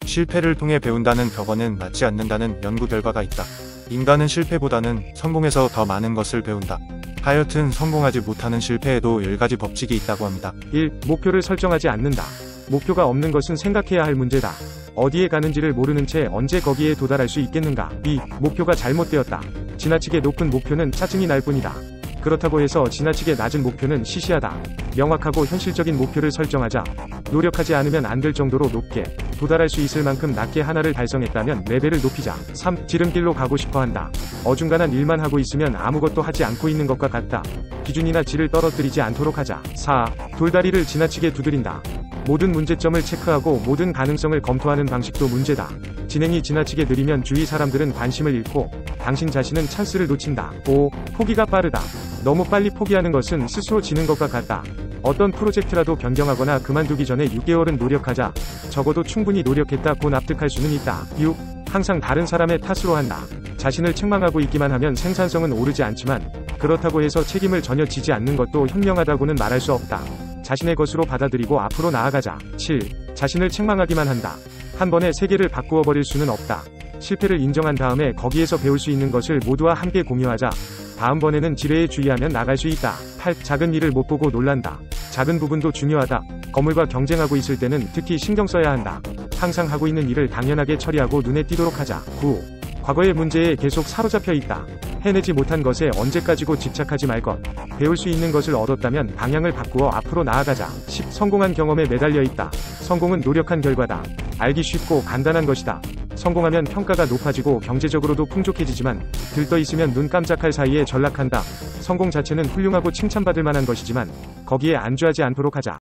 실패를 통해 배운다는 격언은 맞지 않는다는 연구 결과가 있다. 인간은 실패보다는 성공에서 더 많은 것을 배운다. 하여튼 성공하지 못하는 실패에도 10가지 법칙이 있다고 합니다. 1. 목표를 설정하지 않는다. 목표가 없는 것은 생각해야 할 문제다. 어디에 가는지를 모르는 채 언제 거기에 도달할 수 있겠는가. 2. 목표가 잘못되었다. 지나치게 높은 목표는 짜증이 날 뿐이다. 그렇다고 해서 지나치게 낮은 목표는 시시하다. 명확하고 현실적인 목표를 설정하자. 노력하지 않으면 안 될 정도로 높게, 도달할 수 있을 만큼 낮게 하나를 달성했다면 레벨을 높이자. 3. 지름길로 가고 싶어 한다. 어중간한 일만 하고 있으면 아무것도 하지 않고 있는 것과 같다. 기준이나 질을 떨어뜨리지 않도록 하자. 4. 돌다리를 지나치게 두드린다. 모든 문제점을 체크하고 모든 가능성을 검토하는 방식도 문제다. 진행이 지나치게 느리면 주위 사람들은 관심을 잃고 당신 자신은 찬스를 놓친다. 5. 포기가 빠르다. 너무 빨리 포기하는 것은 스스로 지는 것과 같다. 어떤 프로젝트라도 변경하거나 그만두기 전에 6개월은 노력하자. 적어도 충분히 노력했다고 납득할 수는 있다. 6. 항상 다른 사람의 탓으로 한다. 자신을 책망하고 있기만 하면 생산성은 오르지 않지만 그렇다고 해서 책임을 전혀 지지 않는 것도 현명하다고는 말할 수 없다. 자신의 것으로 받아들이고 앞으로 나아가자. 7. 자신을 책망하기만 한다. 한 번에 세계를 바꾸어 버릴 수는 없다. 실패를 인정한 다음에 거기에서 배울 수 있는 것을 모두와 함께 공유하자. 다음번에는 지뢰에 주의하면 나갈 수 있다. 8. 작은 일을 못 보고 놀란다. 작은 부분도 중요하다. 거물과 경쟁하고 있을 때는 특히 신경 써야 한다. 항상 하고 있는 일을 당연하게 처리하고 눈에 띄도록 하자. 9. 과거의 문제에 계속 사로잡혀 있다. 해내지 못한 것에 언제까지고 집착하지 말 것. 배울 수 있는 것을 얻었다면 방향을 바꾸어 앞으로 나아가자. 10. 성공한 경험에 매달려 있다. 성공은 노력한 결과다. 알기 쉽고 간단한 것이다. 성공하면 평가가 높아지고 경제적으로도 풍족해지지만 들떠 있으면 눈 깜짝할 사이에 전락한다. 성공 자체는 훌륭하고 칭찬받을 만한 것이지만 거기에 안주하지 않도록 하자.